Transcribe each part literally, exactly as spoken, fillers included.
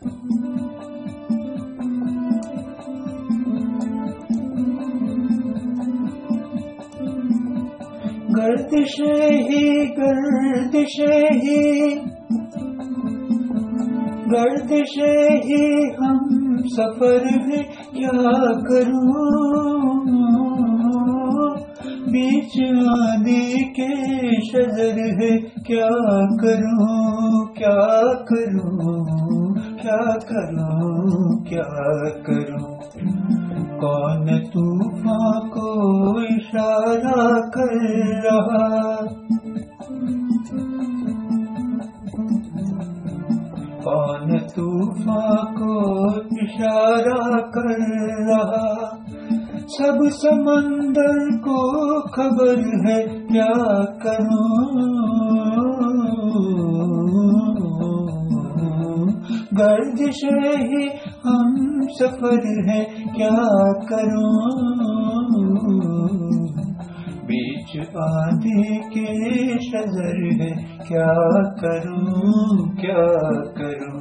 गर्दिश ही गर्दिश ही गर्दिश ही हम सफर है, क्या करूं बीच आंधी के शजर है, क्या करूं क्या करूं क्या करूं क्या करूं। कौन तूफान को इशारा कर रहा, कौन तूफान को इशारा कर रहा। सब समंदर को खबर है, क्या करूं गर्दिश ही हम सफर है, क्या करूं बीच आंधी के शजर है, क्या करूं क्या करूं।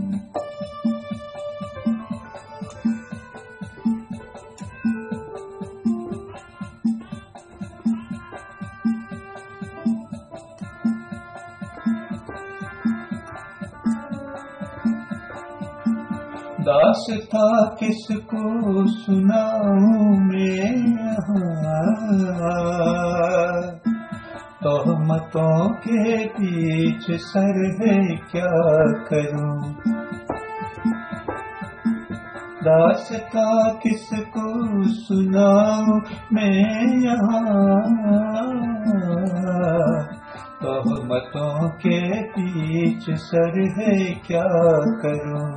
दास्ता किसको सुनाऊं मैं यहाँ, तोहमतों के बीच सर है, क्या करूं। दास्ता किसको सुनाऊं मैं यहाँ, तोहमतों के बीच सर है, क्या करूं।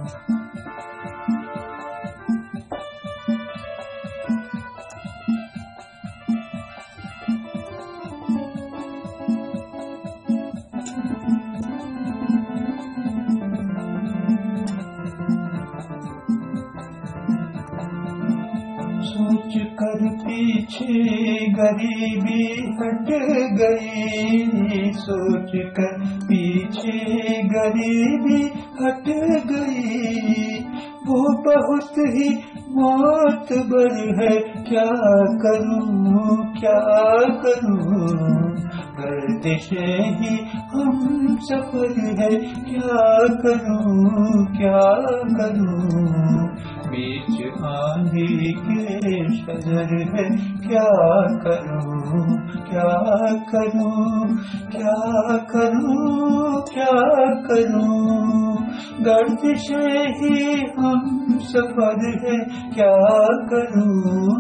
सोच कर पीछे गरीबी हट गई, सोच कर पीछे गरीबी हट गई। वो बहुत ही मोतबर है, क्या करूं क्या करूं। गर्दिश ही हम सफर है, क्या करूं क्या करूं। बीच आंधी के शजर है, क्या करूं क्या करूं क्या करूं क्या करूं। गर्दिश ही हम सफर है, क्या करूं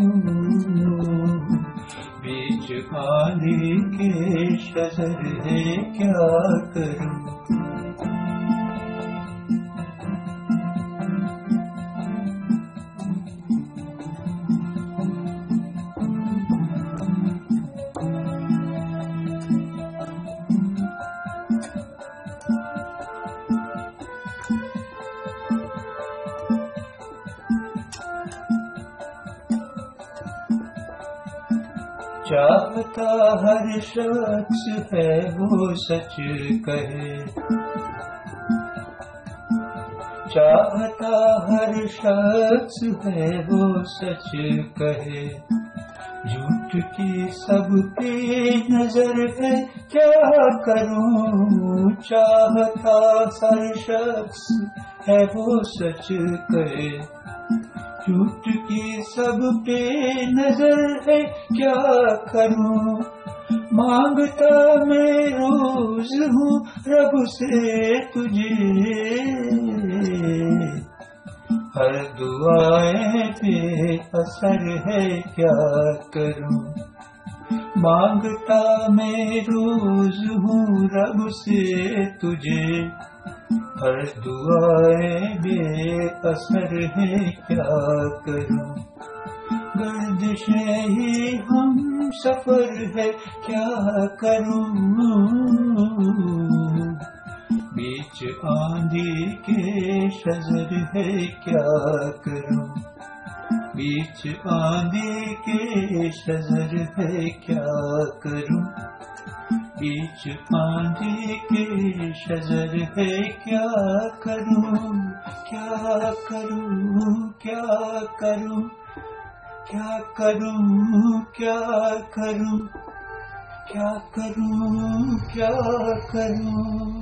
बीच आंधी के शजर है, क्या करूं। चाहता हर शख्स है वो सच कहे, चाहता हर शख्स है वो सच कहे। झूठ की सब पे नजर है, क्या करूं। चाहता हर शख्स है वो सच कहे, झूठ की सब पे नजर है, क्या करूं। मांगता मैं रोज हूँ रब से तुझे, हर दुआएं पे असर है, क्या करूं। मांगता मैं रोज हूँ रब से तुझे, हर दुआएं बेअसर है, क्या करूं। गर्दिश ही हम सफर है, क्या करूं बीच आंधी के शजर है, क्या करूं। बीच आंधी के शजर है, क्या करूं। बीच आंधी के शजर है, क्या करूं। क्या करूं क्या करूं क्या करूं क्या करूं क्या करूं क्या करूं।